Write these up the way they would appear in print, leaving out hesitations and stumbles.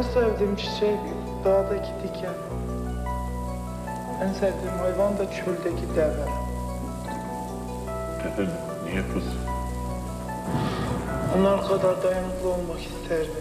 En sevdiğim çiçek dağdaki diken. En sevdiğim hayvan da çöldeki deve. Neden? Niye kız? Onlar kadar dayanıklı olmak isterdim.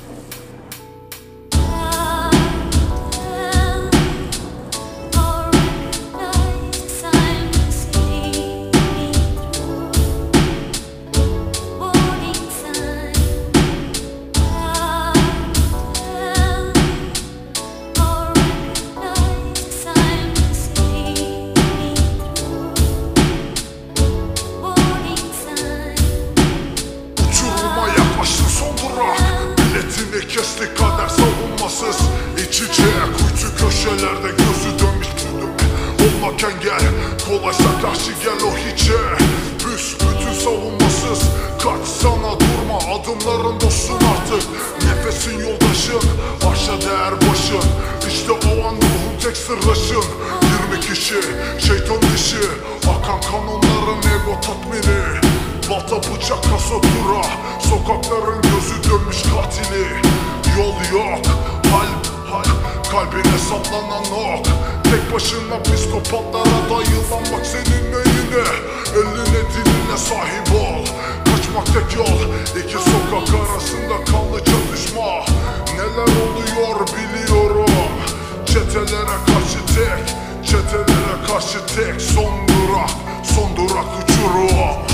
Uçuruma yaklaştı son durak. Biletini kesti kader savunmasız. İç içe kuytu köşelerde gözü dönmüş tüdüm. Olmaken gel kolaysa karşı gel o hiçe. Büsbütün savunmasız. Kaç sana durma adımların dostsun artık. Nefesin yoldaşın aşağı değer başın. İşte o an ruhun tek sırdaşın. 20 kişi şeytan dişi. Akan kanonların ego tatmini. Balta bıçak kasatura. Sokakların gözü dönmüş katili. Yol yok kalbine saplanan ok. Tek başına psikopatlara dayılanmak senin eline. Eline diline sahip ol. Kaçmak tek yol. İki sokak arasında kanlı çatışma. Neler oluyor biliyorum. Çetelere karşı tek. Çetelere karşı tek. Son durak uçurum.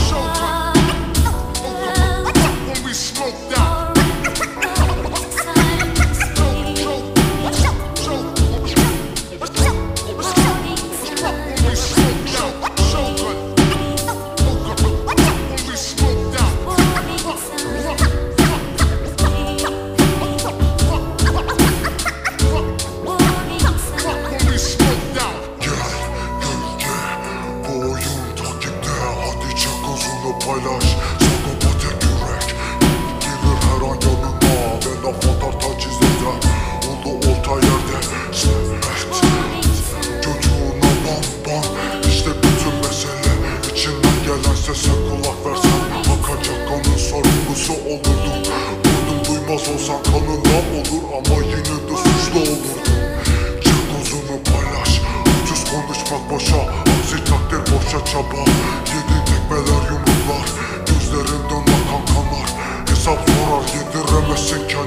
Paylaş, Sagopa tek yürek. Gelir her an yanına ve laf atar taciz eder. Oldu olta yerde evet. Çocuğuna bam İşte bütün mesele. İçinden gelen sese kulak versen akacak kanın sorumlusu olurdun. Vurdum duymaz olsan kanından olur. Ama yine de suçlu olurdun. Çek uzunu paylaş. Ucuz konuşmak boşa. Aksi takdir boşa çaba. Yediğin tekmeler yumruklar. Gözlerinden akan kanlar. Hesap sorar yediremezsin ki